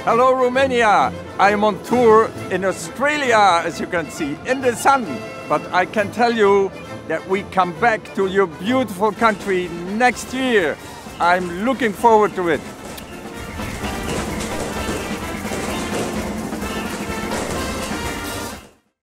Hello Romania! I am on tour in Australia, as you can see, in the sun. But I can tell you that we come back to your beautiful country next year. I'm looking forward to it.